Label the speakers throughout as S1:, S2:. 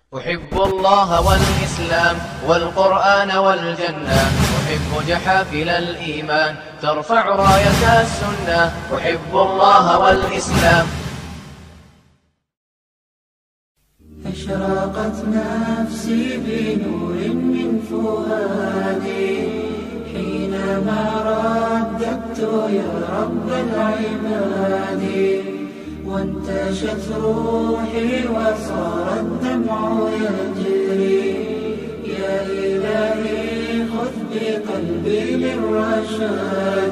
S1: أحب الله والإسلام والقرآن والجنة، أحب جحافل الإيمان ترفع راية السنة. أحب الله والإسلام.
S2: أشرقت نفسي بنور من فؤادي حينما رددت يا رب العباد، وانتشت روحي وصار الدمع يجري. يا إلهي خذ بقلبي للرشاد.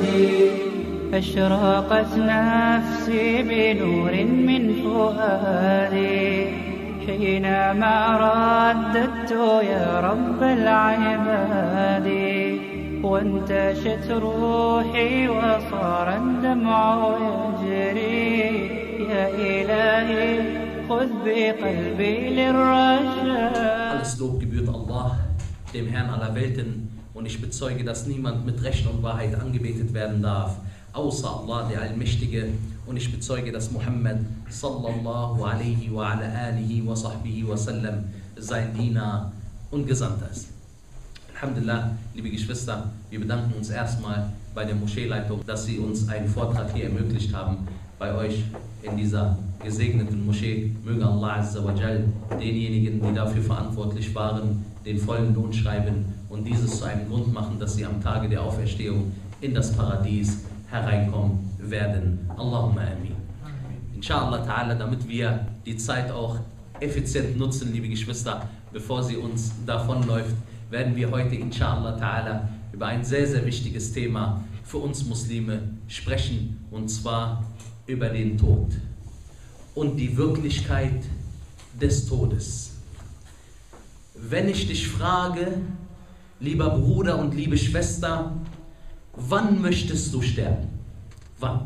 S3: أشرقت نفسي بنور من فؤادي حينما رددت يا رب العباد، وانتشت روحي وصار الدمع يجري. يا إلهي خذ بقلبي للرشاد.
S4: Alles Lob gebührt Allah, dem Herrn aller Welten, und ich bezeuge, dass niemand mit Recht und Wahrheit angebetet werden darf, außer Allah, der Allmächtige. Und ich bezeuge, dass Muhammad sallallahu alaihi wa ala alihi wa sahbihi wa sallam sein Diener und Gesandter ist. Alhamdulillah, liebe Geschwister, wir bedanken uns erstmal bei der Moscheeleitung, dass sie uns einen Vortrag hier ermöglicht haben bei euch in dieser gesegneten Moschee. Möge Allah Azza wa Jal denjenigen, die dafür verantwortlich waren, den vollen Lohn schreiben und dieses zu einem Grund machen, dass sie am Tage der Auferstehung in das Paradies hereinkommen werden. Allahumma amin. Inshallah ta'ala, damit wir die Zeit auch effizient nutzen, liebe Geschwister, bevor sie uns davonläuft, werden wir heute inshallah ta'ala über ein sehr, sehr wichtiges Thema für uns Muslime sprechen, und zwar über den Tod und die Wirklichkeit des Todes. Wenn ich dich frage, lieber Bruder und liebe Schwester, wann möchtest du sterben? Wann?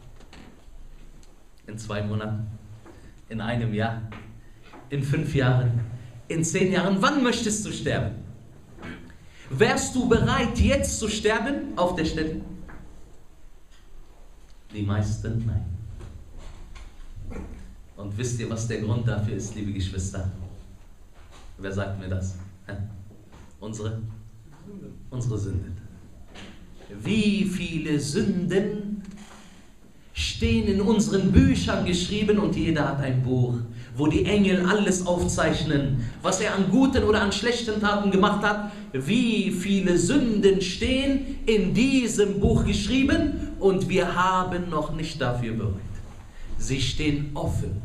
S4: In 2 Monaten? In einem Jahr? In 5 Jahren? In 10 Jahren? Wann möchtest du sterben? Wärst du bereit, jetzt zu sterben auf der Stelle? Die meisten nein. Und wisst ihr, was der Grund dafür ist, liebe Geschwister? Wer sagt mir das? Unsere Sünden. Wie viele Sünden stehen in unseren Büchern geschrieben, und jeder hat ein Buch, wo die Engel alles aufzeichnen, was er an guten oder an schlechten Taten gemacht hat. Wie viele Sünden stehen in diesem Buch geschrieben, und wir haben noch nicht dafür bereut. Sie stehen offen,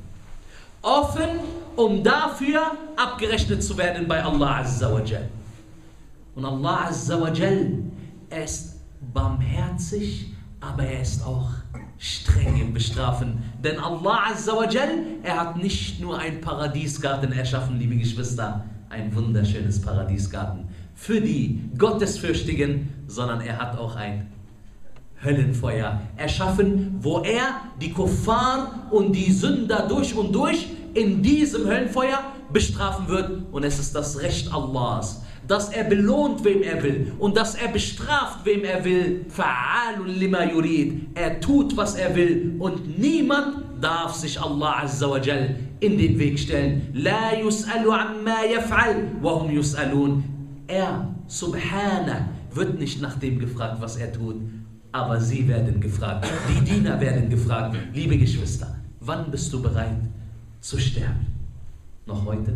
S4: um dafür abgerechnet zu werden bei Allah Azza wa Jal. Und Allah Azza wa Jal, er ist barmherzig, aber er ist auch streng im Bestrafen. Denn Allah Azza wa Jal, er hat nicht nur einen Paradiesgarten erschaffen, liebe Geschwister, ein wunderschönes Paradiesgarten für die Gottesfürchtigen, sondern er hat auch ein Höllenfeuer erschaffen, wo er die Kuffar und die Sünder durch und durch in diesem Höllenfeuer bestrafen wird. Und es ist das Recht Allahs, dass er belohnt, wem er will, und dass er bestraft, wem er will. Fa'alun lima yurid. Er tut, was er will, und niemand darf sich Allah Azza wa Jal in den Weg stellen. La yus'alu amma yaf'al wa hum yus'alun. Er, Subhana, wird nicht nach dem gefragt, was er tut, aber sie werden gefragt. Die Diener werden gefragt. Liebe Geschwister, wann bist du bereit zu sterben? Noch heute?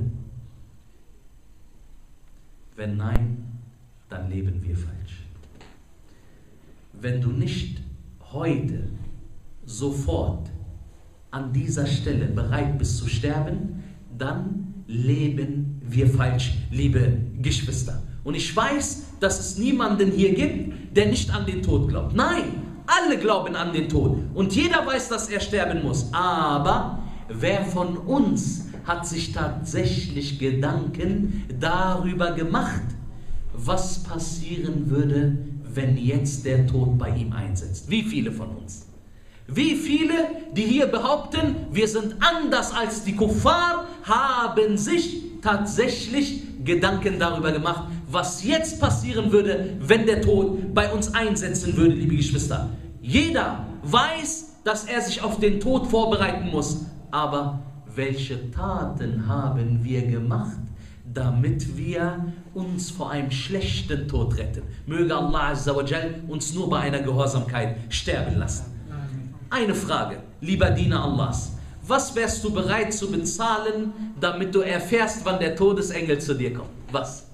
S4: Wenn nein, dann leben wir falsch. Wenn du nicht heute, sofort, an dieser Stelle bereit bist zu sterben, dann leben wir falsch, liebe Geschwister. Und ich weiß, dass es niemanden hier gibt, der nicht an den Tod glaubt. Nein, alle glauben an den Tod. Und jeder weiß, dass er sterben muss. Aber wer von uns hat sich tatsächlich Gedanken darüber gemacht, was passieren würde, wenn jetzt der Tod bei ihm einsetzt? Wie viele von uns? Wie viele, die hier behaupten, wir sind anders als die Kuffar, haben sich tatsächlich Gedanken darüber gemacht, was jetzt passieren würde, wenn der Tod bei uns einsetzen würde, liebe Geschwister. Jeder weiß, dass er sich auf den Tod vorbereiten muss. Aber welche Taten haben wir gemacht, damit wir uns vor einem schlechten Tod retten. Möge Allah Azza wa Jal uns nur bei einer Gehorsamkeit sterben lassen. Eine Frage, lieber Diener Allahs. Was wärst du bereit zu bezahlen, damit du erfährst, wann der Todesengel zu dir kommt? Was?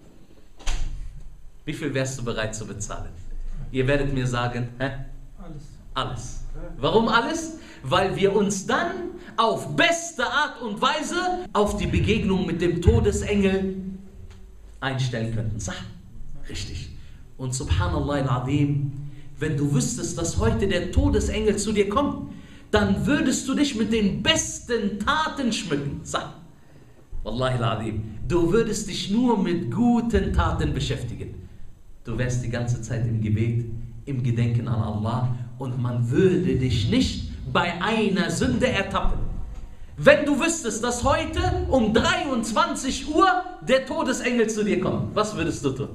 S4: Wie viel wärst du bereit zu bezahlen? Ihr werdet mir sagen, alles. Warum alles? Weil wir uns dann auf beste Art und Weise auf die Begegnung mit dem Todesengel einstellen könnten. Sah, richtig. Und subhanallah al-Azim, wenn du wüsstest, dass heute der Todesengel zu dir kommt, dann würdest du dich mit den besten Taten schmücken. Sah, wallahi al-Azim, du würdest dich nur mit guten Taten beschäftigen. Du wärst die ganze Zeit im Gebet, im Gedenken an Allah und man würde dich nicht bei einer Sünde ertappen. Wenn du wüsstest, dass heute um 23 Uhr der Todesengel zu dir kommt, was würdest du tun?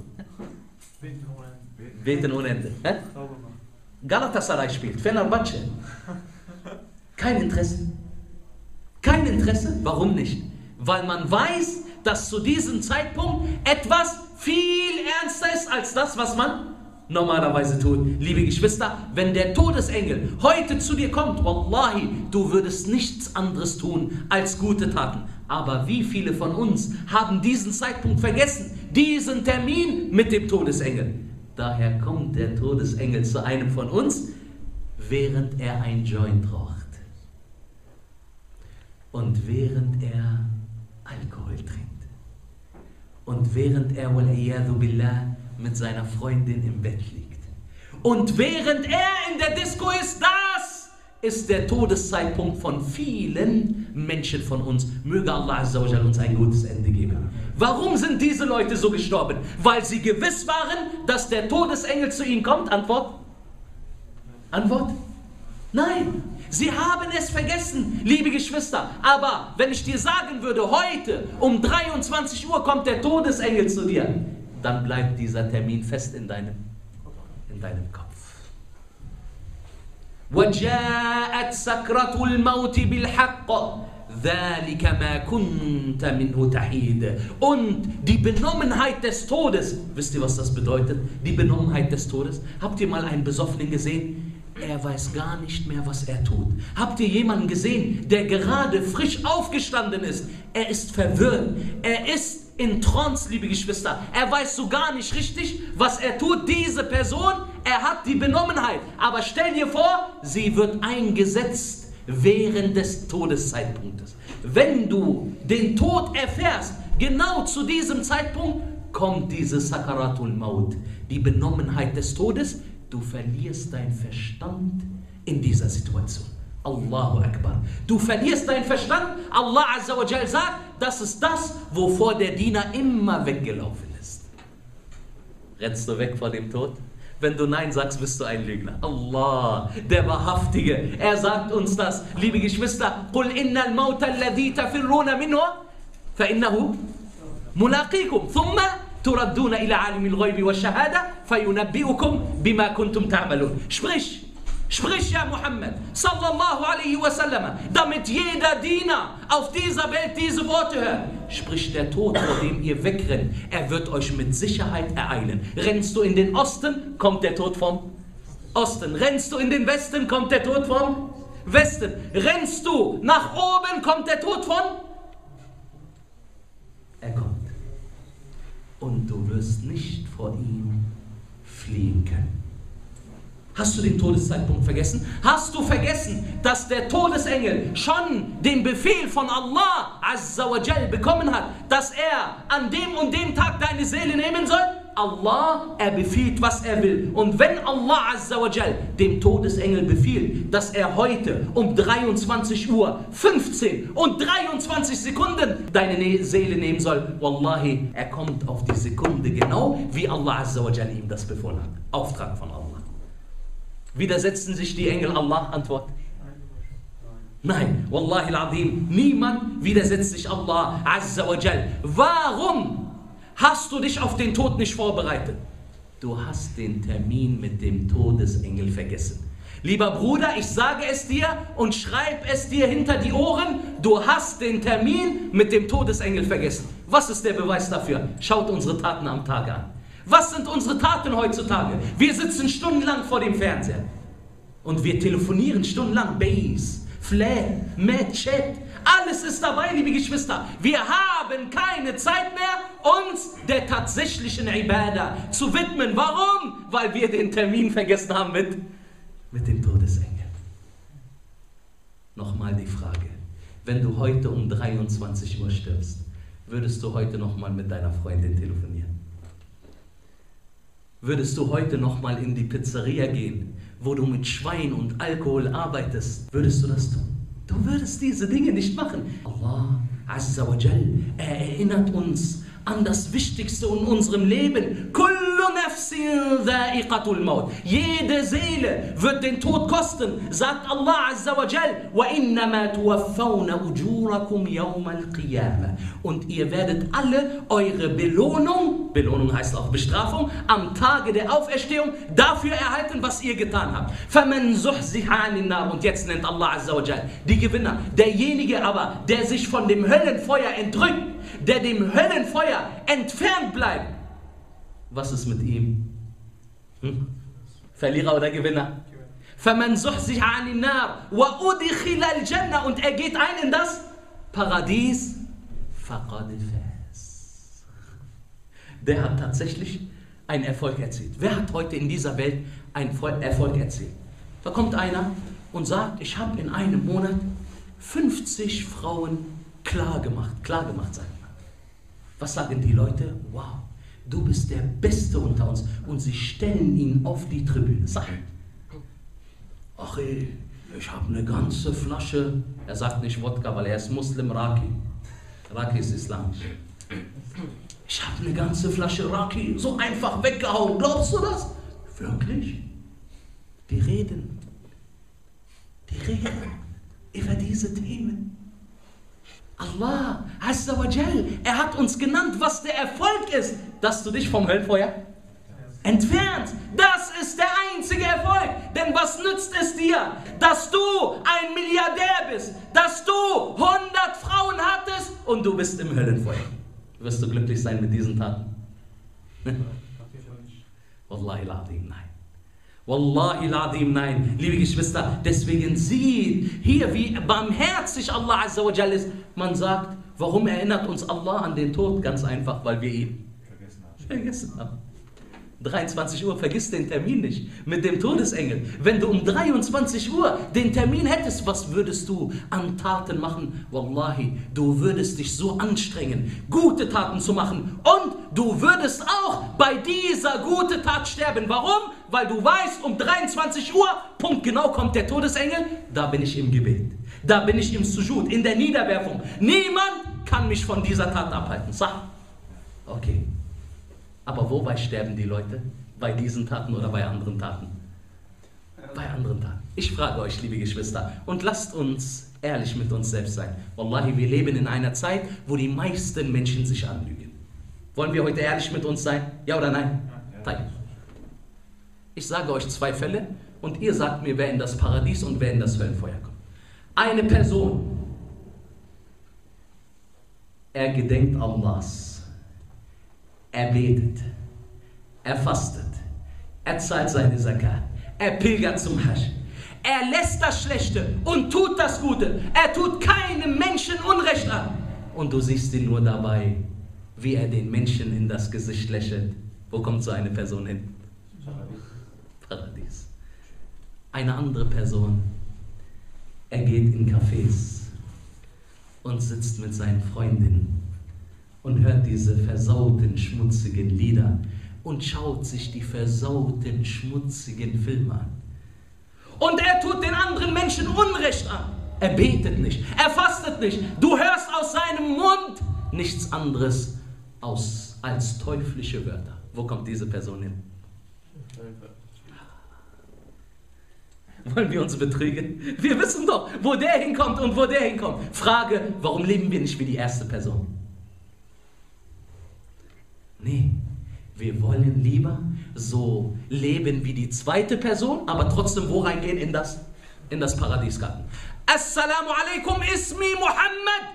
S4: Beten ohne Ende. Galatasaray spielt, Fenerbahce. Kein Interesse. Kein Interesse? Warum nicht? Weil man weiß, dass zu diesem Zeitpunkt etwas viel ernster ist als das, was man normalerweise tut. Liebe Geschwister, wenn der Todesengel heute zu dir kommt, wallahi, du würdest nichts anderes tun als gute Taten. Aber wie viele von uns haben diesen Zeitpunkt vergessen, diesen Termin mit dem Todesengel? Daher kommt der Todesengel zu einem von uns, während er ein Joint raucht. Und während er Alkohol trinkt. Und während er, wal-iyadhu billah, mit seiner Freundin im Bett liegt. Und während er in der Disco ist, das ist der Todeszeitpunkt von vielen Menschen von uns. Möge Allah Azza wa Jal uns ein gutes Ende geben. Warum sind diese Leute so gestorben? Weil sie gewiss waren, dass der Todesengel zu ihnen kommt? Antwort? Antwort? Nein. Sie haben es vergessen, liebe Geschwister. Aber wenn ich dir sagen würde, heute um 23 Uhr kommt der Todesengel zu dir, dann bleibt dieser Termin fest in deinem Kopf. وَجَاءَتْ سَكْرَةُ الْمَوْتِ بِالْحَقِّ ذَلِكَ مَا كُنْتَ مِنْهُ تَحِيدٌ. Und die Benommenheit des Todes, wisst ihr, was das bedeutet? Die Benommenheit des Todes. Habt ihr mal einen Besoffenen gesehen? Er weiß gar nicht mehr, was er tut. Habt ihr jemanden gesehen, der gerade frisch aufgestanden ist? Er ist verwirrt. Er ist in Trance, liebe Geschwister. Er weiß so gar nicht richtig, was er tut. Diese Person, er hat die Benommenheit. Aber stell dir vor, sie wird eingesetzt während des Todeszeitpunktes. Wenn du den Tod erfährst, genau zu diesem Zeitpunkt kommt diese Sakaratul Maut, die Benommenheit des Todes. Du verlierst deinen Verstand in dieser Situation. Allahu Akbar. Du verlierst deinen Verstand. Allah Azza wa Jal sagt, das ist das, wovor der Diener immer weggelaufen ist. Rennst du weg vor dem Tod? Wenn du Nein sagst, bist du ein Lügner. Allah, der Wahrhaftige, er sagt uns das. Liebe Geschwister, قُلْ إِنَّ الْمَوْتَ الَّذِي تَفِرُّونَ مِنْهُ فَإِنَّهُ مُلَاقِيكُمْ ثُمَّ تُرَدُّونَ إِلَى عَالِمِ الْغَيْبِ وَالشَّهَادَةِ فَيُنَبِّئُكُمْ بِمَا كُنْتُمْ تَعْمَلُونَ. Sprich, ja Muhammad, sallallahu alaihi wasallam, damit jeder Diener auf dieser Welt diese Worte hört. Sprich, der Tod, vor dem ihr wegrennt, er wird euch mit Sicherheit ereilen. Rennst du in den Osten, kommt der Tod vom Osten. Rennst du in den Westen, kommt der Tod vom Westen. Rennst du nach oben, kommt der Tod von? Er kommt. Und du wirst nicht vor ihm fliehen können. Hast du den Todeszeitpunkt vergessen? Hast du vergessen, dass der Todesengel schon den Befehl von Allah Azza wa Jal bekommen hat, dass er an dem und dem Tag deine Seele nehmen soll? Allah, er befiehlt, was er will. Und wenn Allah Azza wa Jal dem Todesengel befiehlt, dass er heute um 23 Uhr 15 und 23 Sekunden deine Seele nehmen soll, Wallahi, er kommt auf die Sekunde genau, wie Allah Azza wa Jal ihm das befohlen hat. Auftrag von Allah. Widersetzen sich die Engel Allah? Antwort: Nein, Wallahi al-Azim, niemand widersetzt sich Allah Azza wa Jal. Warum hast du dich auf den Tod nicht vorbereitet? Du hast den Termin mit dem Todesengel vergessen. Lieber Bruder, ich sage es dir und schreib es dir hinter die Ohren, du hast den Termin mit dem Todesengel vergessen. Was ist der Beweis dafür? Schaut unsere Taten am Tag an. Was sind unsere Taten heutzutage? Wir sitzen stundenlang vor dem Fernseher und wir telefonieren stundenlang. Base, Flair, Chat, alles ist dabei, liebe Geschwister. Wir haben keine Zeit mehr, uns der tatsächlichen Ibadah zu widmen. Warum? Weil wir den Termin vergessen haben mit dem Todesengel. Nochmal die Frage, wenn du heute um 23 Uhr stirbst, würdest du heute nochmal mit deiner Freundin telefonieren? Würdest du heute nochmal in die Pizzeria gehen, wo du mit Schwein und Alkohol arbeitest? Würdest du das tun? Du würdest diese Dinge nicht machen. Allah Azza wa Jal, er erinnert uns an das Wichtigste in unserem Leben. Kullu nafsin dha'iqatul maut. Jede Seele wird den Tod kosten, sagt Allah Azza wa Jal. Wa innama tuwaffawna ujurakum yawmal qiyamah. Und ihr werdet alle eure Belohnung heißt auch Bestrafung, am Tage der Auferstehung dafür erhalten, was ihr getan habt. Faman zuhziha 'anil nar. Und jetzt nennt Allah Azza wa Jal die Gewinner. Derjenige aber, der sich von dem Höllenfeuer entrückt, der dem Höllenfeuer entfernt bleibt. Was ist mit ihm? Verlierer oder Gewinner? فَمَنْ زُحْزِحَ عَنِ النَّارِ وَأُدْخِلَ الْجَنَّةِ. Und er geht ein in das Paradies. فَقَدْ فَازَ. Der hat tatsächlich einen Erfolg erzielt. Wer hat heute in dieser Welt einen Erfolg erzielt? Da kommt einer und sagt, ich habe in einem Monat 50 Frauen klar gemacht, sagt man. Was sagen die Leute? Wow, du bist der Beste unter uns. Und sie stellen ihn auf die Tribüne. Sagen, ach ey, ich habe eine ganze Flasche, er sagt nicht Wodka, weil er ist Muslim, Raki. Raki ist islamisch. Ich habe eine ganze Flasche Raki so einfach weggehauen. Glaubst du das? Wirklich? Die reden über diese Themen. Allah Azza wa Jal, er hat uns genannt, was der Erfolg ist, dass du dich vom Höllenfeuer entfernst. Das ist der einzige Erfolg. Denn was nützt es dir, dass du ein Milliardär bist, dass du 100 Frauen hattest und du bist im Höllenfeuer? Wirst du glücklich sein mit diesen Taten? Wallahi al-Azim, nein. Wallahi al-Azim, nein. Liebe Geschwister, deswegen sieht hier, wie barmherzig Allah Azza wa Jal ist. Man sagt, warum erinnert uns Allah an den Tod? Ganz einfach, weil wir ihn vergessen haben. 23 Uhr, vergiss den Termin nicht mit dem Todesengel. Wenn du um 23 Uhr den Termin hättest, was würdest du an Taten machen? Wallahi, du würdest dich so anstrengen, gute Taten zu machen. Und du würdest auch bei dieser guten Tat sterben. Warum? Weil du weißt, um 23 Uhr, punktgenau kommt der Todesengel, da bin ich im Gebet. Da bin ich im Sujud, in der Niederwerfung. Niemand kann mich von dieser Tat abhalten. Sag. Okay. Aber wobei sterben die Leute? Bei diesen Taten oder bei anderen Taten? Bei anderen Taten. Ich frage euch, liebe Geschwister, und lasst uns ehrlich mit uns selbst sein. Wallahi, wir leben in einer Zeit, wo die meisten Menschen sich anlügen. Wollen wir heute ehrlich mit uns sein? Ja oder nein? Ja. Ich sage euch 2 Fälle und ihr sagt mir, wer in das Paradies und wer in das Höllenfeuer kommt. Eine Person, er gedenkt Allahs. Er betet, er fastet, er zahlt seine Zakat, er pilgert zum Hajj, er lässt das Schlechte und tut das Gute, er tut keinem Menschen Unrecht an. Und du siehst ihn nur dabei, wie er den Menschen in das Gesicht lächelt. Wo kommt so eine Person hin? Paradies. Eine andere Person, er geht in Cafés und sitzt mit seinen Freundinnen und hört diese versauten, schmutzigen Lieder und schaut sich die versauten, schmutzigen Filme an. Und er tut den anderen Menschen Unrecht an. Er betet nicht, er fastet nicht. Du hörst aus seinem Mund nichts anderes als teuflische Wörter. Wo kommt diese Person hin? Wollen wir uns betrügen? Wir wissen doch, wo der hinkommt und wo der hinkommt. Frage, warum leben wir nicht wie die erste Person? Nee, wir wollen lieber so leben wie die zweite Person, aber trotzdem wo reingehen? In das Paradiesgarten. Assalamu alaikum, ismi Muhammad.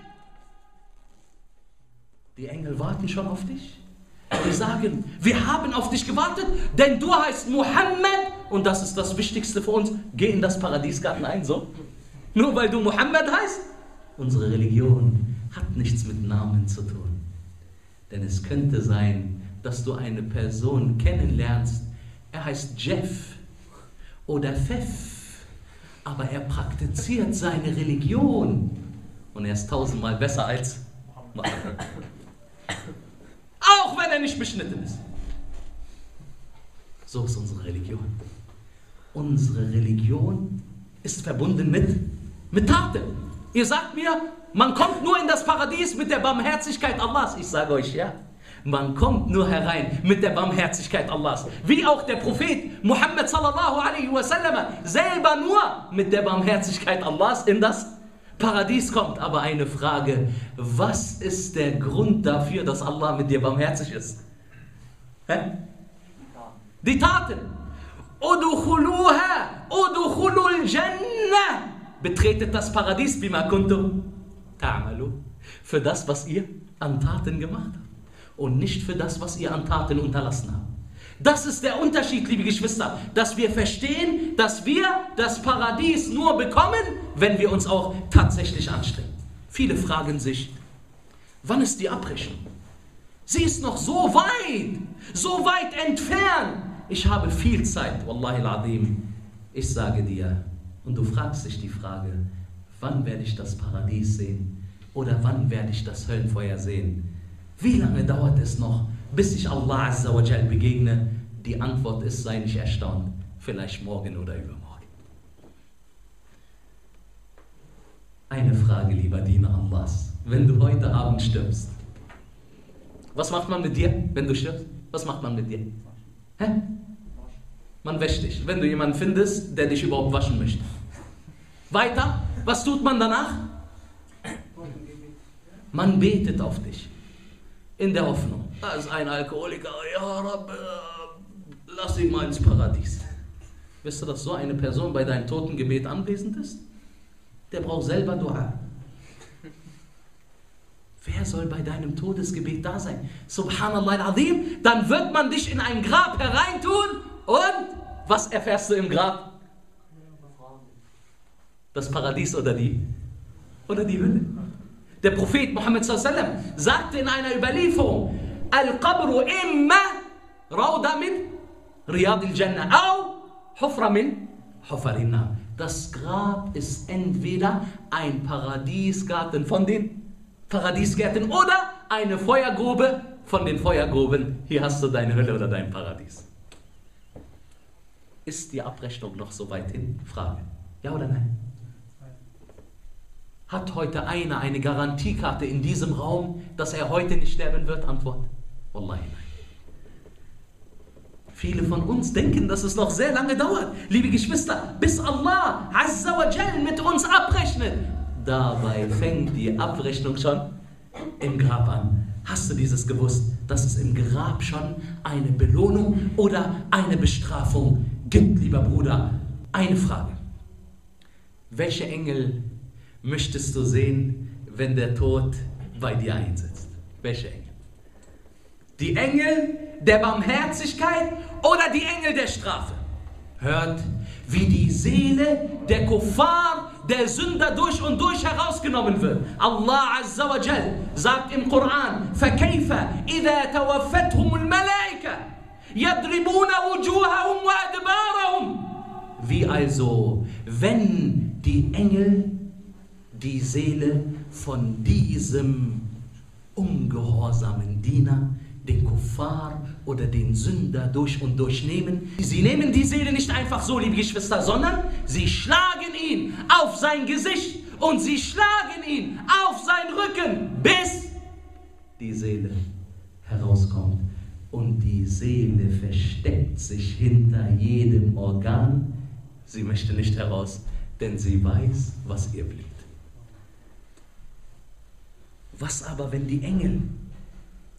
S4: Die Engel warten schon auf dich. Die sagen, wir haben auf dich gewartet, denn du heißt Muhammad und das ist das Wichtigste für uns. Geh in das Paradiesgarten ein, so. Nur weil du Muhammad heißt. Unsere Religion hat nichts mit Namen zu tun. Denn es könnte sein, dass du eine Person kennenlernst, er heißt Jeff oder Pfeff, aber er praktiziert seine Religion und er ist 1000-mal besser als Muhammad. Auch wenn er nicht beschnitten ist. So ist unsere Religion. Unsere Religion ist verbunden mit Taten. Ihr sagt mir, man kommt nur in das Paradies mit der Barmherzigkeit Allahs. Ich sage euch, ja. Man kommt nur herein mit der Barmherzigkeit Allahs. Wie auch der Prophet Muhammad sallallahu alaihi wasallam selber nur mit der Barmherzigkeit Allahs in das Paradies kommt. Aber eine Frage, was ist der Grund dafür, dass Allah mit dir barmherzig ist? Die Taten. Udkhuluha, udkhulul Jannah. Betretet das Paradies, bima kuntum ta'malu. Für das, was ihr an Taten gemacht habt. Und nicht für das, was ihr an Taten unterlassen habt. Das ist der Unterschied, liebe Geschwister, dass wir verstehen, dass wir das Paradies nur bekommen, wenn wir uns auch tatsächlich anstrengen. Viele fragen sich, wann ist die Abrechnung? Sie ist noch so weit entfernt. Ich habe viel Zeit, Wallahi al-Azim. Ich sage dir, und du fragst dich die Frage, wann werde ich das Paradies sehen? Oder wann werde ich das Höllenfeuer sehen? Wie lange dauert es noch, bis ich Allah Azza wa Jal begegne? Die Antwort ist, sei nicht erstaunt, vielleicht morgen oder übermorgen. Eine Frage, lieber Diener Allahs. Wenn du heute Abend stirbst, was macht man mit dir, wenn du stirbst? Was macht man mit dir? Man wäscht dich, wenn du jemanden findest, der dich überhaupt waschen möchte. Weiter, was tut man danach? Man betet auf dich. In der Hoffnung, da ist ein Alkoholiker, ja Rabb, lass ihn mal ins Paradies. Wisst ihr, dass so eine Person bei deinem Totengebet anwesend ist? Der braucht selber Dua. Wer soll bei deinem Todesgebet da sein? Subhanallah al-Azim, dann wird man dich in ein Grab hereintun und was erfährst du im Grab? Das Paradies oder die Hölle. Der Prophet Muhammad sallallahu alaihi wasallam sagte in einer Überlieferung, Al-Qabru imma Rauda min Riyad al-Jannah au Hufra min Hufarin Nar. Das Grab ist entweder ein Paradiesgarten von den Paradiesgärten oder eine Feuergrube von den Feuergruben. Hier hast du deine Hölle oder dein Paradies. Ist die Abrechnung noch so weit hin? Frage. Ja oder nein? Hat heute einer eine Garantiekarte in diesem Raum, dass er heute nicht sterben wird? Antwort: Wallahi nein. Viele von uns denken, dass es noch sehr lange dauert, liebe Geschwister, bis Allah Azza wa Jal mit uns abrechnet. Dabei fängt die Abrechnung schon im Grab an. Hast du dieses gewusst, dass es im Grab schon eine Belohnung oder eine Bestrafung gibt, lieber Bruder? Eine Frage. Welche Engel möchtest du sehen, wenn der Tod bei dir einsetzt? Welche Engel? Die Engel der Barmherzigkeit oder die Engel der Strafe? Hört, wie die Seele der Kuffar, der Sünder durch und durch herausgenommen wird. Allah Azza wa Jal sagt im Koran, فَكَيْفَ إِذَا تَوَفَّتْهُمُ الْمَلَائِكَةُ يَضْرِبُونَ وُجُوهَهُمْ وَأَدْبَارَهُمْ. Wie also, wenn die Engel die Seele von diesem ungehorsamen Diener, den Kuffar oder den Sünder durch und durch nehmen. Sie nehmen die Seele nicht einfach so, liebe Geschwister, sondern sie schlagen ihn auf sein Gesicht und sie schlagen ihn auf seinen Rücken, bis die Seele herauskommt. Und die Seele versteckt sich hinter jedem Organ. Sie möchte nicht heraus, denn sie weiß, was ihr blüht. Was aber, wenn die Engel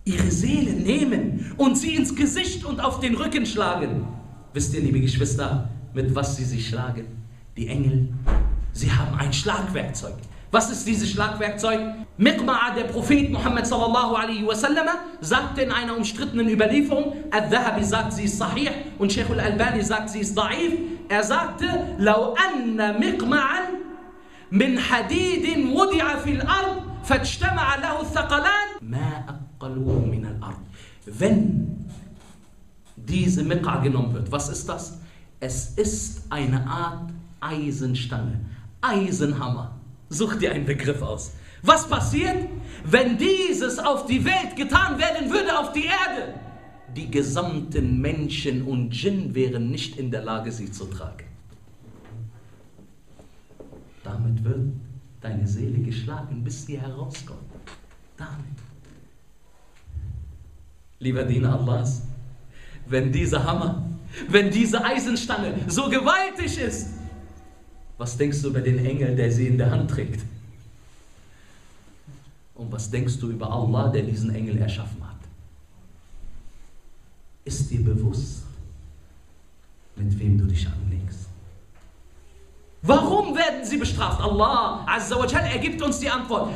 S4: ihre Seele nehmen und sie ins Gesicht und auf den Rücken schlagen. Wisst ihr, liebe Geschwister, mit was sie sich schlagen? Die Engel, sie haben ein Schlagwerkzeug. Was ist dieses Schlagwerkzeug? Miqma'a, der Prophet Muhammad sallallahu alaihi wasallam, sagte in einer umstrittenen Überlieferung, Al-Dhahabi sagt, sie ist sahih und Sheikh al-Albani sagt, sie ist da'if. Er sagte, Lau anna miqma'an min hadidin wudi'a fil ard, fajtama'a lahu thaqalan, ma aqaluhu min al-ard. Wenn diese Miq'a genommen wird, was ist das? Es ist eine Art Eisenstange, Eisenhammer. Such dir einen Begriff aus. Was passiert, wenn dieses auf die Welt getan werden würde, auf die Erde? Die gesamten Menschen und Djinn wären nicht in der Lage, sie zu tragen. Damit wird deine Seele geschlagen, bis sie herauskommt. Damit. Lieber Diener Allahs, wenn dieser Hammer, wenn diese Eisenstange so gewaltig ist, was denkst du über den Engel, der sie in der Hand trägt? Und was denkst du über Allah, der diesen Engel erschaffen hat? Ist dir bewusst, mit wem du dich anlegst? Warum werden sie bestraft? Allah Azza wa Jal ergibt uns die Antwort.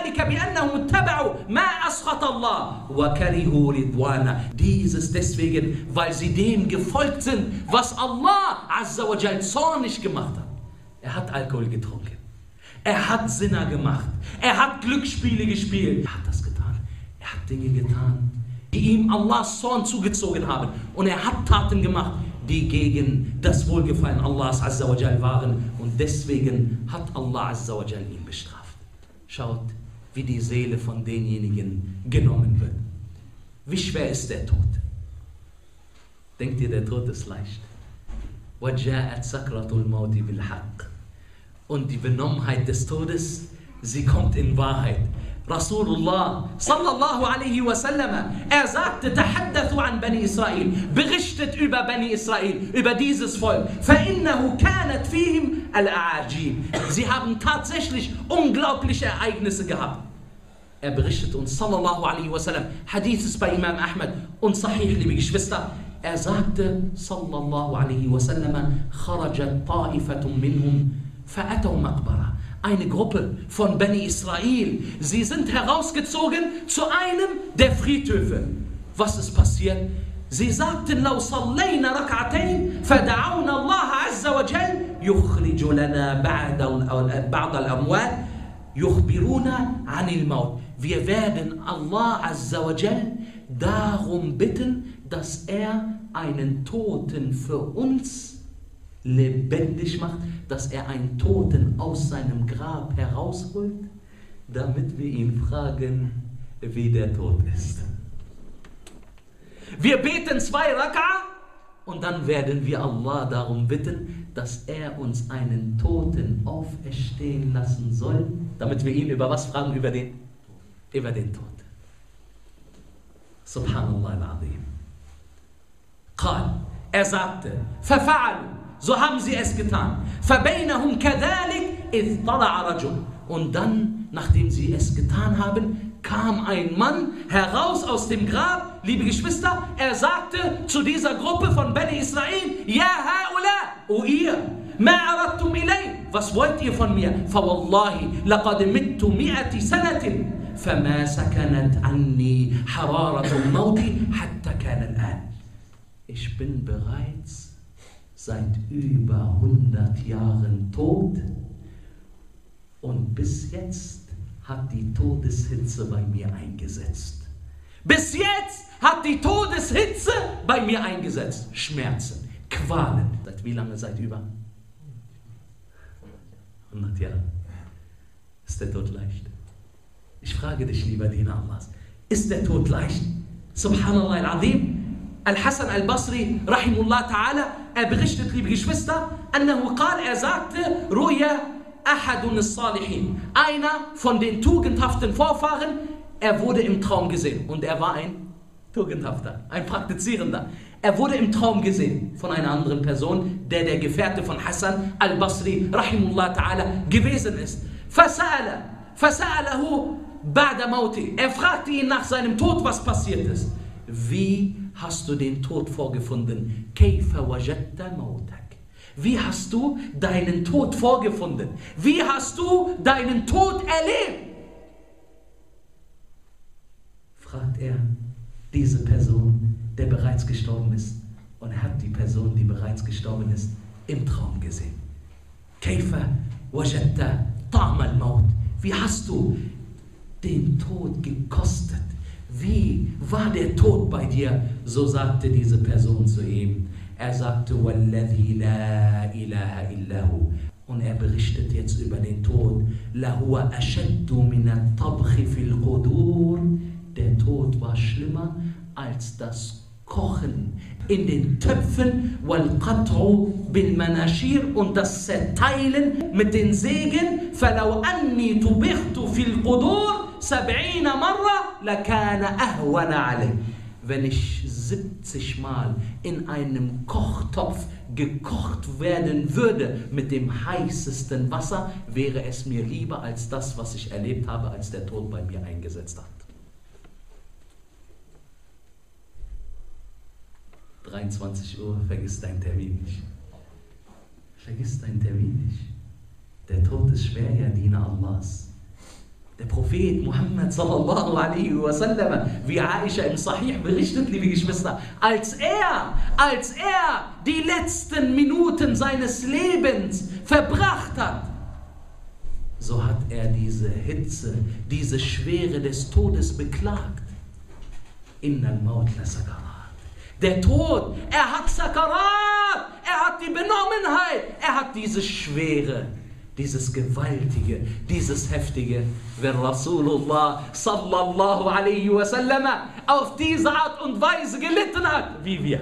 S4: Dieses deswegen, weil sie dem gefolgt sind, was Allah Azza wa Jal zornig gemacht hat. Er hat Alkohol getrunken. Er hat Sinna gemacht. Er hat Glücksspiele gespielt. Er hat das getan. Er hat Dinge getan, die ihm Allahs Zorn zugezogen haben. Und er hat Taten gemacht, die gegen das Wohlgefallen Allahs Azza wa Jal waren. Und deswegen hat Allah Azza wa Jal ihn bestraft. Schaut, wie die Seele von denjenigen genommen wird. Wie schwer ist der Tod? Denkt ihr, der Tod ist leicht? وَجَاءَتْ سَكْرَةُ الْمَوْتِ بِالْحَقِّ. Und die Benommenheit des Todes, sie kommt in Wahrheit. Rasulullah sallallahu alaihi wasallam, er sagte, tahaddathu an Bani Israel, berichtet über Bani Israel, über dieses Volk. فَإِنَّهُ كَانَتْ فِيهِمْ الْأَعَاجِيبِ. Sie haben tatsächlich unglaubliche Ereignisse gehabt. Er berichtet uns, sallallahu alaihi wasallam, Hadith ist bei Imam Ahmad und Sahih, liebe Geschwister. Er sagte, sallallahu alaihi wasallam, kharajat ta'ifatun minhum fa'ataw maqbara. Eine Gruppe von Bani Israel, sie sind herausgezogen zu einem der Friedhöfe. Was ist passiert? Sie sagten, law sallayna rak'atayn fada'awna Allah azza wa jal yukhriju lana ba'da al-amwat yukhbiruna 'anil maut. Wir werden Allah azza wa jal darum bitten, dass er einen Toten für uns lebendig macht, dass er einen Toten aus seinem Grab herausholt, damit wir ihn fragen, wie der Tod ist. Wir beten 2 Raka und dann werden wir Allah darum bitten, dass er uns einen Toten auferstehen lassen soll, damit wir ihn über was fragen? Über den Tod. Subhanallah al-Azim. Qal, er sagte, فَفَعَلُوا, so haben sie es getan. فَبَيْنَهُمْ كَذَلِكَ إِذْ طَلَعَ رَجُلٌ. Und dann, nachdem sie es getan haben, kam ein Mann heraus aus dem Grab. Liebe Geschwister, er sagte zu dieser Gruppe von Bani Israel, Ja ha'ula, o ihr, ma aradtum ilay, was wollt ihr von mir? فَوَاللَّهِ لَقَدْ مِتُّ 100 سَنَةٍ فَمَا سَكَنَتْ عَنِّي حَرَارَةُ الْمَوْتِ حَتَّى كَانَ الْآنِ. Ich bin bereits seit über 100 Jahren tot und bis jetzt hat die Todeshitze bei mir eingesetzt. Bis jetzt hat die Todeshitze bei mir eingesetzt. Schmerzen, Qualen. Seit wie lange? Seit über 100 Jahren. Ist der Tod leicht? Ich frage dich, lieber Diener Allahs, ist der Tod leicht? Subhanallah al-Azim. Al-Hassan al-Basri, rahimullah ta'ala, er berichtet, liebe Geschwister, er sagte, Ruya ahadun as-salihin, einer von den tugendhaften Vorfahren, er wurde im Traum gesehen. Und er war ein Tugendhafter, ein Praktizierender. Er wurde im Traum gesehen von einer anderen Person, der Gefährte von Hassan al-Basri, rahimullah ta'ala, gewesen ist. فَسَأَلَهُ ba'da mauti. Er fragte ihn nach seinem Tod, was passiert ist. Wie hast du den Tod vorgefunden? Kayfa wajadta mautak. Wie hast du deinen Tod vorgefunden? Wie hast du deinen Tod erlebt? Fragt er diese Person, der bereits gestorben ist. Und er hat die Person, die bereits gestorben ist, im Traum gesehen. Kayfa wajadta ta'am al-maut. Wie hast du den Tod gekostet? Wie war der Tod bei dir? So sagte diese Person zu ihm. Er sagte, Walladhi la ilaha illahu. Und er berichtet jetzt über den Tod. Lahuwa ashaddu min at-tabkhi fil qudur. Der Tod war schlimmer als das Kochen in den Töpfen, wal qat'u bil manashir, und das Zerteilen mit den Sägen. Falau anni tubikhtu fil qudur 70 marra lakana ahwana alayh. Wenn ich 70 Mal in einem Kochtopf gekocht werden würde mit dem heißesten Wasser, wäre es mir lieber als das, was ich erlebt habe, als der Tod bei mir eingesetzt hat. 23 Uhr, vergiss deinen Termin nicht. Vergiss deinen Termin nicht. Der Tod ist schwer, ja Diener Allahs. Der Prophet Muhammad sallallahu alaihi wasallam, wie Aisha im Sahih berichtet, liebe Geschwister, als er die letzten Minuten seines Lebens verbracht hat, so hat er diese Hitze, diese Schwere des Todes beklagt. Innal Maut la Sakarat. Der Tod, er hat Sakarat, er hat die Benommenheit, er hat diese Schwere, dieses Gewaltige, dieses Heftige. Wenn Rasulullah sallallahu alaihi wasallam auf diese Art und Weise gelitten hat, wie wir.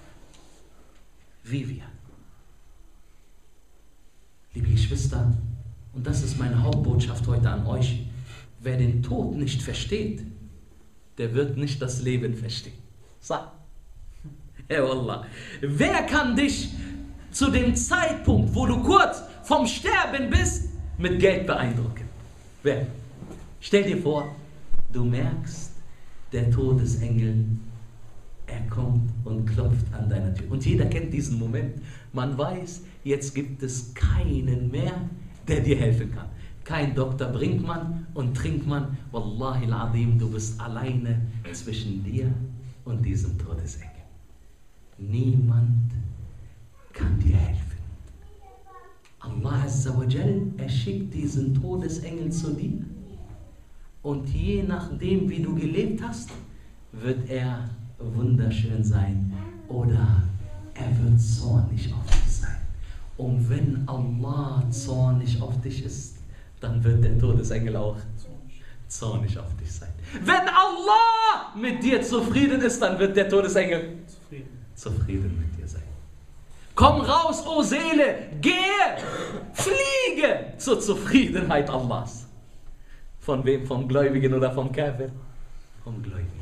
S4: Liebe Geschwister, und das ist meine Hauptbotschaft heute an euch, wer den Tod nicht versteht, der wird nicht das Leben verstehen. Sag. Ja, Wallah. Wer kann dich zu dem Zeitpunkt, wo du kurz vom Sterben bist, mit Geld beeindrucken? Wer? Stell dir vor, du merkst, der Todesengel, er kommt und klopft an deiner Tür. Und jeder kennt diesen Moment. Man weiß, jetzt gibt es keinen mehr, der dir helfen kann. Kein Dr. Brinkmann und Trinkmann. Wallahi al-Azim, du bist alleine zwischen dir und diesem Todesengel. Niemand kann dir helfen. Allah Azza wa Jal, er schickt diesen Todesengel zu dir. Und je nachdem, wie du gelebt hast, wird er wunderschön sein oder er wird zornig auf dich sein. Und wenn Allah zornig auf dich ist, dann wird der Todesengel auch zornig auf dich sein. Wenn Allah mit dir zufrieden ist, dann wird der Todesengel zufrieden mit dir sein. Komm raus, o Seele, gehe, fliege zur Zufriedenheit Allahs. Von wem? Vom Gläubigen oder vom Kafir? Vom Gläubigen.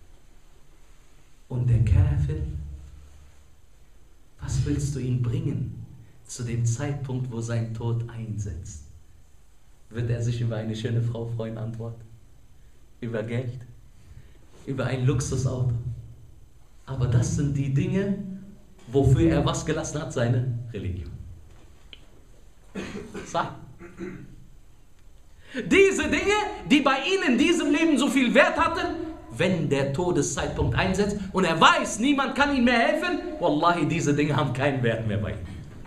S4: Und der Kafir, was willst du ihm bringen zu dem Zeitpunkt, wo sein Tod einsetzt? Wird er sich über eine schöne Frau freuen? Antwort: über Geld, über ein Luxusauto. Aber das sind die Dinge, wofür er was gelassen hat? Seine Religion. Sag. Diese Dinge, die bei ihm in diesem Leben so viel Wert hatten, wenn der Todeszeitpunkt einsetzt und er weiß, niemand kann ihm mehr helfen, wallahi, diese Dinge haben keinen Wert mehr bei ihm.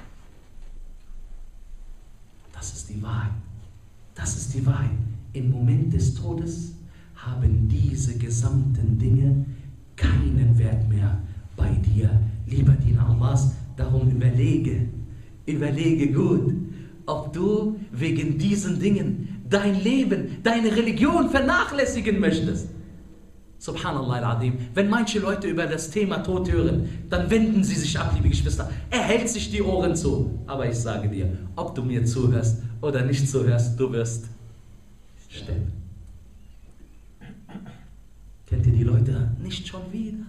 S4: Das ist die Wahrheit. Das ist die Wahrheit. Im Moment des Todes haben diese gesamten Dinge keinen Wert mehr bei dir, lieber Diener Allahs. Darum überlege gut, ob du wegen diesen Dingen dein Leben, deine Religion vernachlässigen möchtest. Subhanallah al-Azim. Wenn manche Leute über das Thema Tod hören, dann wenden sie sich ab, liebe Geschwister. Er hält sich die Ohren zu. Aber ich sage dir, ob du mir zuhörst oder nicht zuhörst, du wirst sterben. Kennt ihr die Leute? Nicht schon wieder.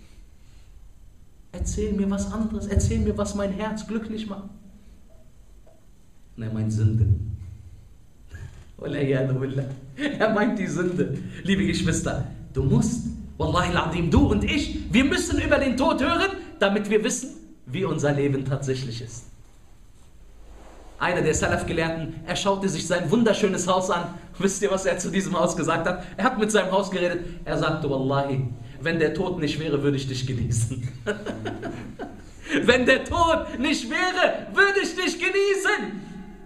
S4: Erzähl mir was anderes. Erzähl mir, was mein Herz glücklich macht. Nein, meine Sünden. Er meint die Sünde. Liebe Geschwister, du musst, Wallahi al-Azim, du und ich, wir müssen über den Tod hören, damit wir wissen, wie unser Leben tatsächlich ist. Einer der Salaf-Gelehrten, er schaute sich sein wunderschönes Haus an. Wisst ihr, was er zu diesem Haus gesagt hat? Er hat mit seinem Haus geredet. Er sagte, Wallahi, wenn der Tod nicht wäre, würde ich dich genießen. Wenn der Tod nicht wäre, würde ich dich genießen.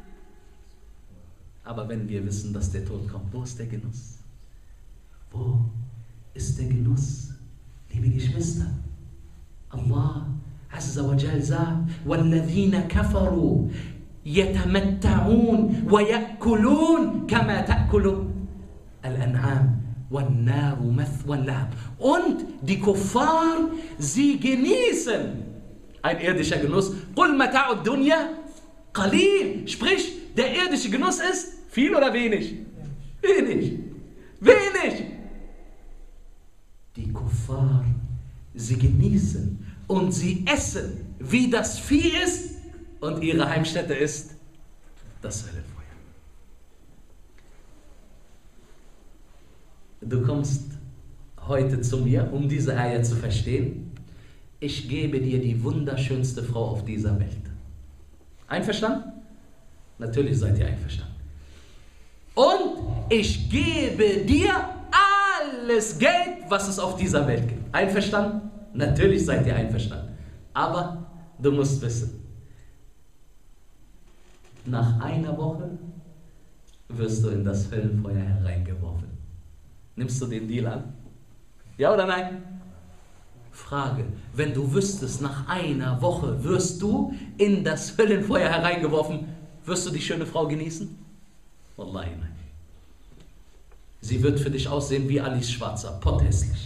S4: Aber wenn wir wissen, dass der Tod kommt, wo ist der Genuss? Wo ist der Genuss? Liebe Geschwister, Allah Azza wa Jal sagt, وَالَّذِينَ كَفَرُوا يَتَمَتَّعُونَ وَيَأْكُلُونَ كَمَا تَأْكُلُ الْأَنْعَامُ وَالنَّارُ مَثْوًى لَهُمْ. Und die Kuffar, sie genießen ein irdischer Genuss. قُلْ مَتَاعُ الدُّنْيَا قَلِيلٌ. Sprich, der irdische Genuss ist viel oder wenig? Wenig. Wenig. Die Kuffar, sie genießen und sie essen, wie das Vieh ist, und ihre Heimstätte ist das Höllenfeuer. Du kommst heute zu mir, um diese Eier zu verstehen. Ich gebe dir die wunderschönste Frau auf dieser Welt. Einverstanden? Natürlich seid ihr einverstanden. Und ich gebe dir alles Geld, was es auf dieser Welt gibt. Einverstanden? Natürlich seid ihr einverstanden. Aber du musst wissen, nach einer Woche wirst du in das Höllenfeuer hereingeworfen. Nimmst du den Deal an? Ja oder nein? Frage, wenn du wüsstest, nach einer Woche wirst du in das Höllenfeuer hereingeworfen, wirst du die schöne Frau genießen? Wallahi nein. Sie wird für dich aussehen wie Alice Schwarzer, potthässlich.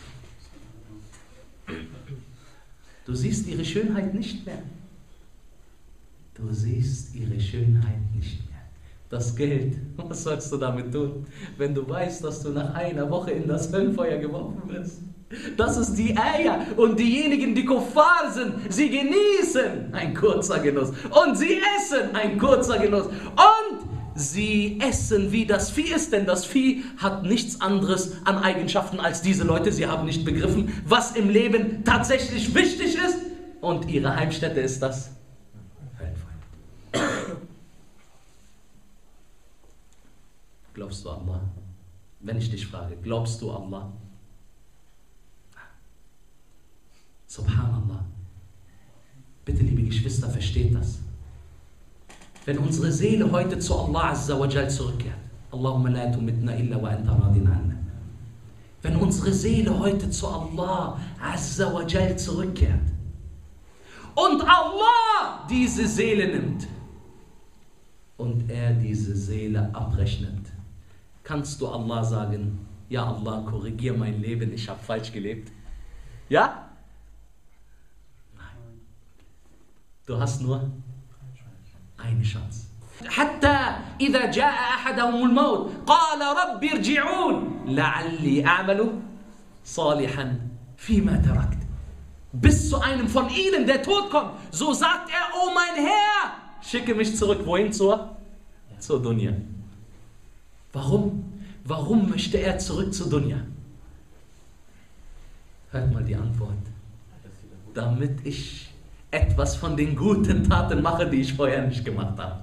S4: Du siehst ihre Schönheit nicht mehr. Du siehst ihre Schönheit nicht mehr. Das Geld, was sollst du damit tun, wenn du weißt, dass du nach einer Woche in das Höllenfeuer geworfen wirst? Das ist die Eier. Und diejenigen, die Kuffar sind, sie genießen ein kurzer Genuss. Und sie essen ein kurzer Genuss. Und sie essen, wie das Vieh ist, denn das Vieh hat nichts anderes an Eigenschaften als diese Leute. Sie haben nicht begriffen, was im Leben tatsächlich wichtig ist. Und ihre Heimstätte ist das Höllenfeuer. Glaubst du Allah? Wenn ich dich frage, glaubst du Allah? Subhanallah. Bitte, liebe Geschwister, versteht das. Wenn unsere Seele heute zu Allah Azza wa Jal zurückkehrt, Allahumma la tumitna illa wa anta radin anna. Wenn unsere Seele heute zu Allah Azza wa Jal zurückkehrt und Allah diese Seele nimmt und er diese Seele abrechnet, kannst du Allah sagen, ja Allah, korrigier mein Leben, ich habe falsch gelebt? Ja? Nein. Du hast nur eine Chance. حتى إذا جاء أحدهم الموت قال رب ارجعون لعلي أعمل صالحا فيما تركت. Bis zu einem von ihnen der Tod kommt, so sagt er, oh mein Herr, schicke mich zurück. Wohin? Zur Dunya. Warum? Warum möchte er zurück zur Dunya? Hört mal die Antwort. Damit ich etwas von den guten Taten mache, die ich vorher nicht gemacht habe.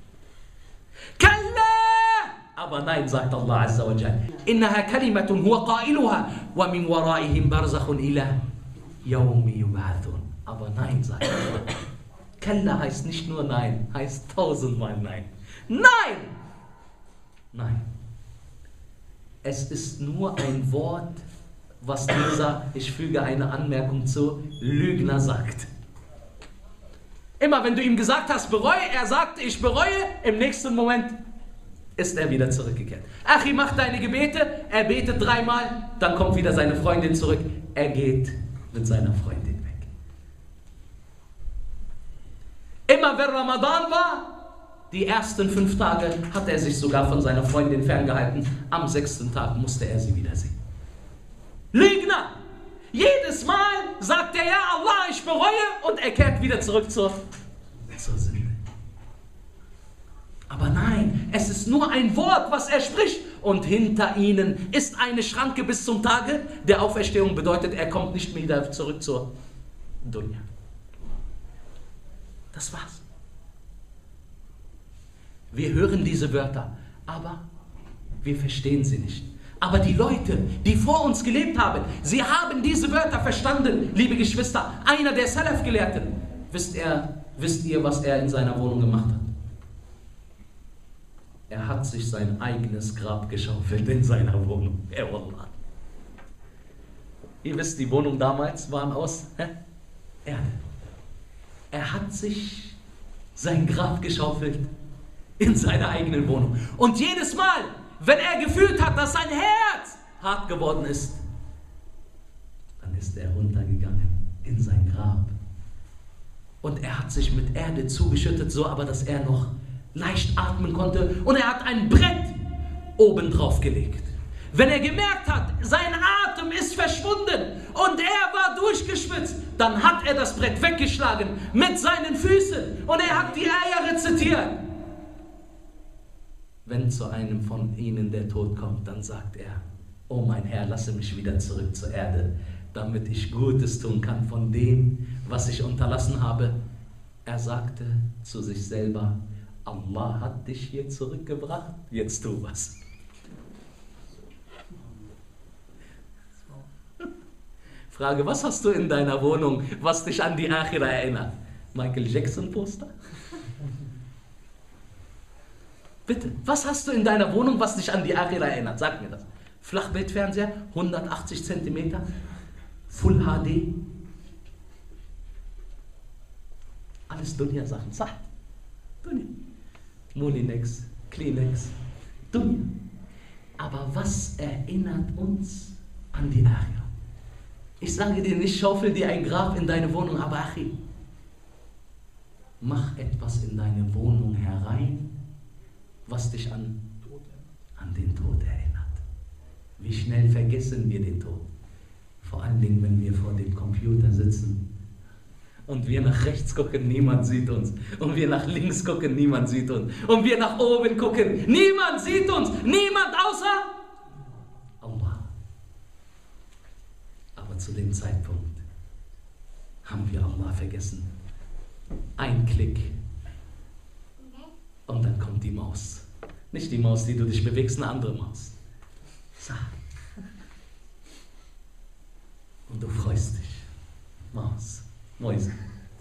S4: Kalla! Aber nein, sagt Allah Azza wa Jal. Innaha kalimatun huwa qailuha wa min waraihim barzakhun ila yawmi yub'athun. Aber nein, sagt Allah. Kalla heißt nicht nur nein, heißt 1000-mal nein. Nein! Nein. Es ist nur ein Wort, was dieser, ich füge eine Anmerkung zu, Lügner sagt. Immer wenn du ihm gesagt hast, bereue, er sagte, ich bereue, im nächsten Moment ist er wieder zurückgekehrt. Achi macht deine Gebete, er betet 3-mal, dann kommt wieder seine Freundin zurück, er geht mit seiner Freundin weg. Immer wenn Ramadan war, die ersten 5 Tage hat er sich sogar von seiner Freundin ferngehalten, am 6. Tag musste er sie wiedersehen. Lügner! Jedes Mal sagt er, ja Allah, ich bereue, und er kehrt wieder zurück zur Sünde. Aber nein, Es ist nur ein Wort, was er spricht. Und hinter ihnen ist eine Schranke bis zum Tage der Auferstehung. Bedeutet, er kommt nicht mehr wieder zurück zur Dunya. Das war's. Wir hören diese Wörter, aber wir verstehen sie nicht. Aber die Leute, die vor uns gelebt haben, sie haben diese Wörter verstanden, liebe Geschwister. Einer der Salaf-Gelehrten, wisst ihr, was er in seiner Wohnung gemacht hat? Er hat sich sein eigenes Grab geschaufelt in seiner Wohnung. Wallah. Ihr wisst, die Wohnungen damals waren aus Erde. Er hat sich sein Grab geschaufelt in seiner eigenen Wohnung. Und jedes Mal, wenn er gefühlt hat, dass sein Herz hart geworden ist, dann ist er runtergegangen in sein Grab. Und er hat sich mit Erde zugeschüttet, so aber, dass er noch leicht atmen konnte. Und er hat ein Brett oben drauf gelegt. Wenn er gemerkt hat, sein Atem ist verschwunden und er war durchgeschwitzt, dann hat er das Brett weggeschlagen mit seinen Füßen und er hat die Eier rezitiert. Wenn zu einem von ihnen der Tod kommt, dann sagt er: Oh mein Herr, lasse mich wieder zurück zur Erde, damit ich Gutes tun kann von dem, was ich unterlassen habe. Er sagte zu sich selber: Allah hat dich hier zurückgebracht, jetzt tu was. Frage: Was hast du in deiner Wohnung, was dich an die Akhira erinnert? Michael Jackson Poster? Bitte, was hast du in deiner Wohnung, was dich an die Akhira erinnert? Sag mir das. Flachbildfernseher, 180 cm, Full HD. Alles Dunya-Sachen. Sag. Dunya. Molinex, Kleenex, Dunya. Aber was erinnert uns an die Akhira? Ich sage dir nicht, schaufel dir ein Grab in deine Wohnung, aber Achi, mach etwas in deine Wohnung herein, was dich an den Tod erinnert. Wie schnell vergessen wir den Tod? Vor allen Dingen, wenn wir vor dem Computer sitzen und wir nach rechts gucken, niemand sieht uns. Und wir nach links gucken, niemand sieht uns. Und wir nach oben gucken, niemand sieht uns. Niemand außer Allah. Aber zu dem Zeitpunkt haben wir Allah vergessen. Ein Klick und dann kommt die Maus. Nicht die Maus, die du dich bewegst, eine andere Maus. So. Und du freust dich. Maus, Mäuse.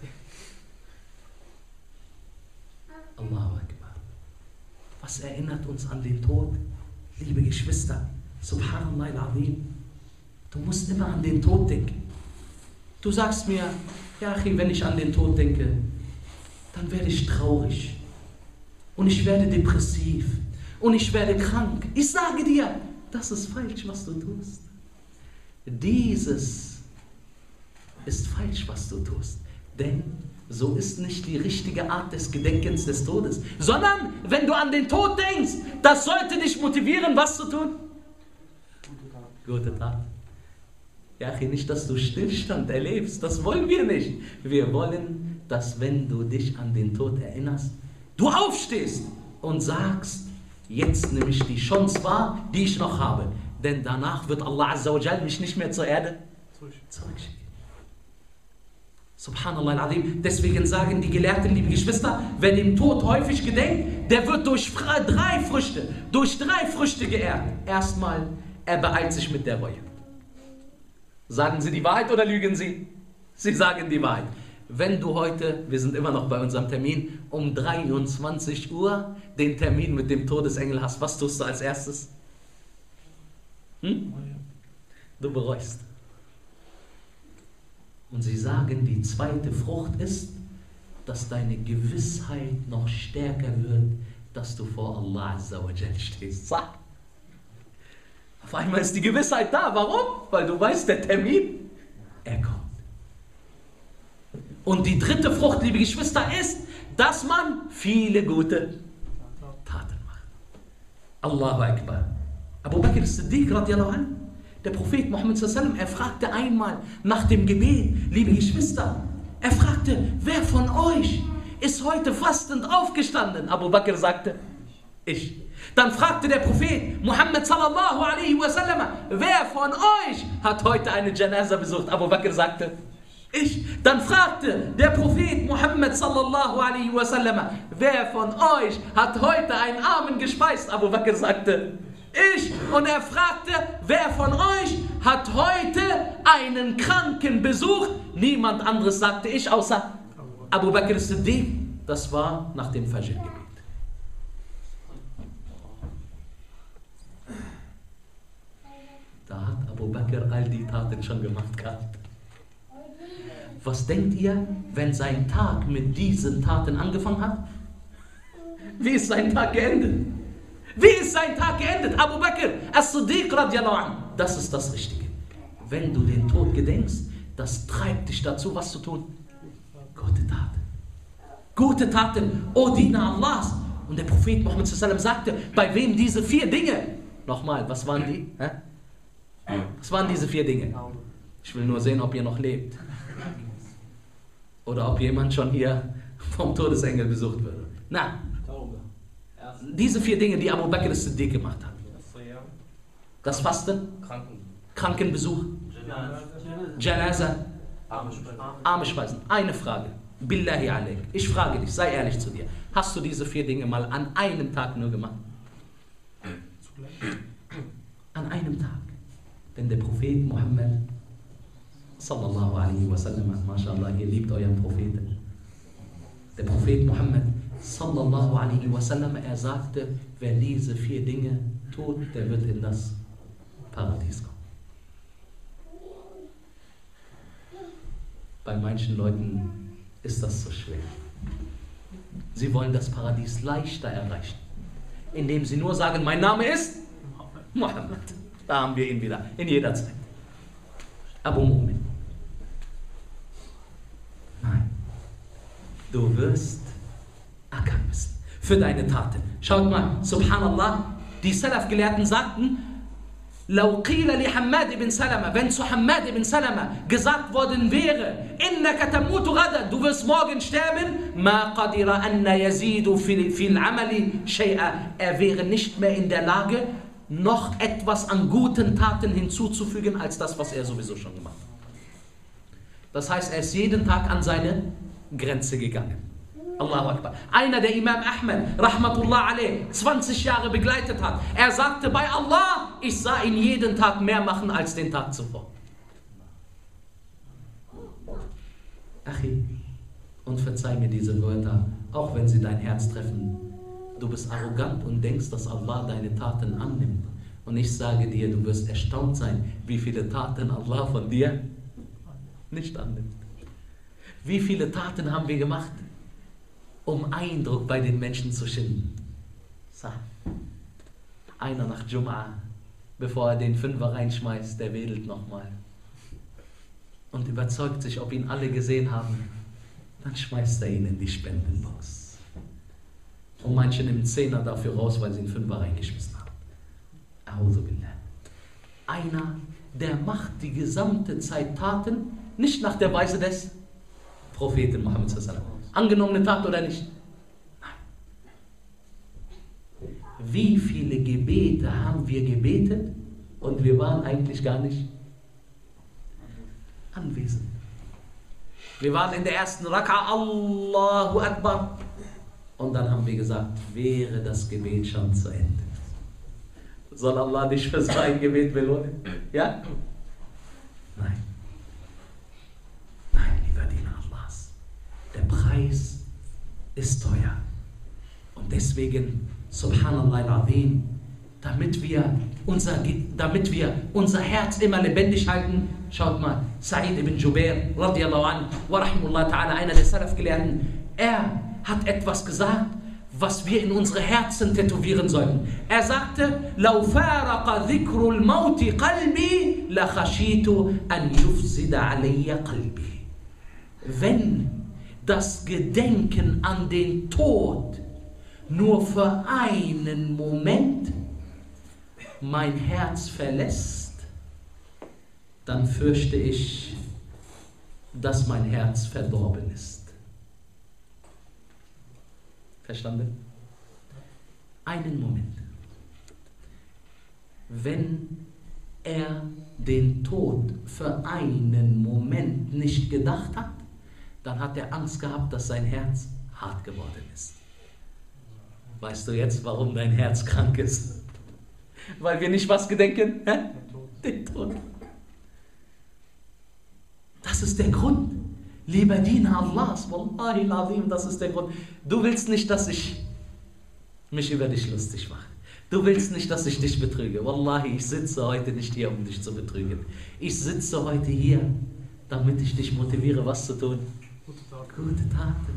S4: Allahu Akbar. Was erinnert uns an den Tod? Liebe Geschwister, Subhanallah al-Azim, du musst immer an den Tod denken. Du sagst mir: Ja, wenn ich an den Tod denke, dann werde ich traurig. Und ich werde depressiv. Und ich werde krank. Ich sage dir, das ist falsch, was du tust. Dieses ist falsch, was du tust. Denn so ist nicht die richtige Art des Gedenkens des Todes. Sondern, wenn du an den Tod denkst, das sollte dich motivieren, was zu tun? Gute Tat. Ja, nicht, dass du Stillstand erlebst. Das wollen wir nicht. Wir wollen, dass wenn du dich an den Tod erinnerst, du aufstehst und sagst: Jetzt nehme ich die Chance wahr, die ich noch habe. Denn danach wird Allah Azza wa Jal mich nicht mehr zur Erde zurückschicken. Subhanallah al-Azim. Deswegen sagen die Gelehrten, liebe Geschwister, wer dem Tod häufig gedenkt, der wird durch drei Früchte geehrt. Erstmal, er beeilt sich mit der Reue. Sagen Sie die Wahrheit oder lügen Sie? Sie sagen die Wahrheit. Wenn du heute, wir sind immer noch bei unserem Termin, um 23 Uhr den Termin mit dem Todesengel hast, was tust du als erstes? Du bereust. Und sie sagen, die zweite Frucht ist, dass deine Gewissheit noch stärker wird, dass du vor Allah Azza wa Jal stehst. Sag. Auf einmal ist die Gewissheit da. Warum? Weil du weißt, der Termin, er kommt. Und die dritte Frucht, liebe Geschwister, ist, dass man viele gute Taten macht. Allahu Akbar. Abu Bakr as-Siddiq radiallahu anhu, der Prophet Muhammad sallallahu alaihi wasallam, er fragte einmal nach dem Gebet, liebe Geschwister, er fragte, wer von euch ist heute fastend aufgestanden? Abu Bakr sagte, Ich. Dann fragte der Prophet Muhammad sallallahu alaihi wasallam, wer von euch hat heute eine Janaza besucht? Abu Bakr sagte, ich. Dann fragte der Prophet Muhammad sallallahu alaihi wasallam, wer von euch hat heute einen Armen gespeist? Abu Bakr sagte, ich. Und er fragte, wer von euch hat heute einen Kranken besucht? Niemand anderes sagte ich, außer Abu Bakr Siddiq. Das war nach dem Fajr-Gebet. Da hat Abu Bakr all die Taten schon gemacht gehabt. Was denkt ihr, wenn sein Tag mit diesen Taten angefangen hat? Wie ist sein Tag geendet? Wie ist sein Tag geendet? Abu Bakr as-Siddiq radiallahu anhu. Das ist das Richtige. Wenn du den Tod gedenkst, das treibt dich dazu, was zu tun. Gute Taten. Gute Taten, O Diener Allahs. Und der Prophet Muhammad sallallahu alaihi wasallam sagte, bei wem diese 4 Dinge? Nochmal, was waren die? Was waren diese 4 Dinge? Ich will nur sehen, ob ihr noch lebt. Oder ob jemand schon hier vom Todesengel besucht würde. Na, diese 4 Dinge, die Abu Bakr as-Siddiq gemacht hat. Das Fasten, Krankenbesuch, Janaza, arme Speisen. Eine Frage, Billahi alaik. Ich frage dich, sei ehrlich zu dir. Hast du diese 4 Dinge mal an einem Tag nur gemacht? An einem Tag. Denn der Prophet Muhammad sallallahu alaihi wasallam, mashallah, ihr liebt euren Propheten. Der Prophet Muhammad sallallahu alaihi wasallam, er sagte, wer diese 4 Dinge tut, der wird in das Paradies kommen. Bei manchen Leuten ist das so schwer. Sie wollen das Paradies leichter erreichen, indem sie nur sagen, mein Name ist Muhammad. Da haben wir ihn wieder, in jeder Zeit. Abu Mu'min. Nein, du wirst ackern müssen für deine Taten. Schaut mal, subhanallah, die Salaf-Gelehrten sagten, لو قيل لحماد بن سلمة, wenn zu Hammad ibn Salama gesagt worden wäre, إنك تموت غدا, du wirst morgen sterben, ما قدر أن يزيد في العمل شيئا, er wäre nicht mehr in der Lage, noch etwas an guten Taten hinzuzufügen, als das, was er sowieso schon gemacht hat. Das heißt, er ist jeden Tag an seine Grenze gegangen. Allahu Akbar. Einer, der Imam Ahmed, rahmatullah alayh, 20 Jahre begleitet hat, er sagte bei Allah, ich sah ihn jeden Tag mehr machen als den Tag zuvor. Achi, und verzeih mir diese Wörter, auch wenn sie dein Herz treffen. Du bist arrogant und denkst, dass Allah deine Taten annimmt. Und ich sage dir, du wirst erstaunt sein, wie viele Taten Allah von dir nicht annimmt. Wie viele Taten haben wir gemacht, um Eindruck bei den Menschen zu schinden? Einer nach Jum'a, bevor er den Fünfer reinschmeißt, der wedelt nochmal und überzeugt sich, ob ihn alle gesehen haben. Dann schmeißt er ihn in die Spendenbox. Und manche nehmen 10er dafür raus, weil sie einen Fünfer reingeschmissen haben. A'udhu billah. Einer, der macht die gesamte Zeit Taten, nicht nach der Weise des Propheten Muhammad sallallahu alaihi wasallam. Angenommene Tat oder nicht? Nein. Wie viele Gebete haben wir gebetet und wir waren eigentlich gar nicht anwesend? Wir waren in der ersten Raka, Allahu Akbar, und dann haben wir gesagt, wäre das Gebet schon zu Ende. Soll Allah dich für sein Gebet belohnen? Ja? Nein. Nein, lieber Diener Allahs. Der Preis ist teuer. Und deswegen, subhanallah al-azim, damit wir unser Herz immer lebendig halten, schaut mal, Sa'id ibn Jubair, radiallahu anhu, wa rahimullah ta'ala, einer der Salaf-Gelehrten, er hat etwas gesagt, was wir in unsere Herzen tätowieren sollten. Er sagte, لَوْ فَارَقَ ذِكْرُ الْمَوْتِ قَلْبِي لَخَشِيتُ أَنْ يُفْسِدَ عَلَيَّ قَلْبِي. Wenn das Gedenken an den Tod nur für einen Moment mein Herz verlässt, dann fürchte ich, dass mein Herz verdorben ist. Verstanden? einen Moment. Wenn er den Tod für einen Moment nicht gedacht hat, dann hat er Angst gehabt, dass sein Herz hart geworden ist. Weißt du jetzt, warum dein Herz krank ist? Weil wir nicht was gedenken? Hä? Den Tod. Das ist der Grund. Lieber Diener Allahs, Wallahi al-Azim, das ist der Grund. Du willst nicht, dass ich mich über dich lustig mache. Du willst nicht, dass ich dich betrüge. Wallahi, ich sitze heute nicht hier, um dich zu betrügen. Ich sitze heute hier, damit ich dich motiviere, was zu tun. Gute Taten.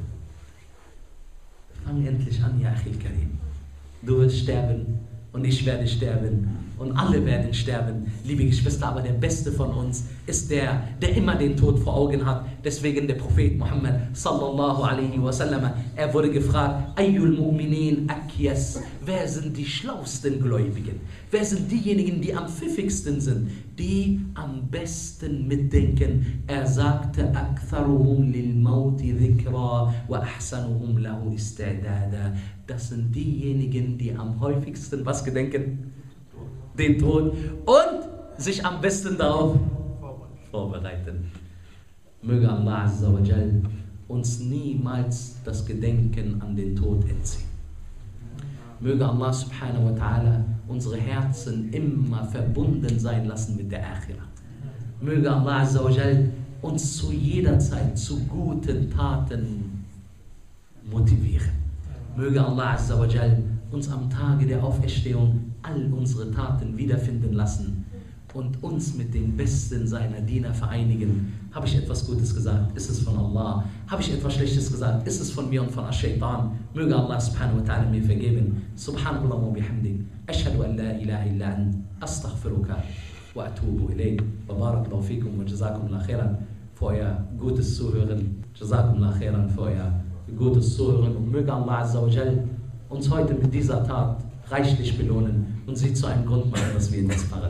S4: Fang endlich an, ya Akhil Karim. Du wirst sterben und ich werde sterben und alle werden sterben. Liebe Geschwister, aber der Beste von uns ist der immer den Tod vor Augen hat. Deswegen der Prophet Muhammad sallallahu alaihi wasallam, er wurde gefragt, Ayyul Mu'minin Akyas, wer sind die schlausten Gläubigen? Wer sind diejenigen, die am pfiffigsten sind, die am besten mitdenken? Er sagte, Aktharuhum lil Mauti dhikra wa ahsanuhum lahu istidada. Das sind diejenigen, die am häufigsten was gedenken? Den Tod und sich am besten darauf vorbereiten. Möge Allah Azza wa Jal uns niemals das Gedenken an den Tod entziehen. Möge Allah Subhanahu wa Ta'ala unsere Herzen immer verbunden sein lassen mit der Akhirah. Möge Allah Azza wa Jal uns zu jeder Zeit zu guten Taten motivieren. Möge Allah Azza wa Jal uns am Tage der Auferstehung all unsere Taten wiederfinden lassen und uns mit den Besten seiner Diener vereinigen. Habe ich etwas Gutes gesagt? Ist es von Allah? Habe ich etwas Schlechtes gesagt? Ist es von mir und von Ash-Shaytan? Möge Allah subhanahu wa ta'ala mir vergeben. Subhanallah wa bihamdik. Ashhadu an la ilaha illa ant. Astaghfiruka wa atubu ilayk. Wa barakallahu fikum wa jazakumullah khairan für euer gutes Zuhören. Jazakumullah khairan für euer gutes Zuhören. Und möge Allah Azza wa Jal uns heute mit dieser Tat reichlich belohnen und sie zu einem Grund machen, dass wir in das Paradies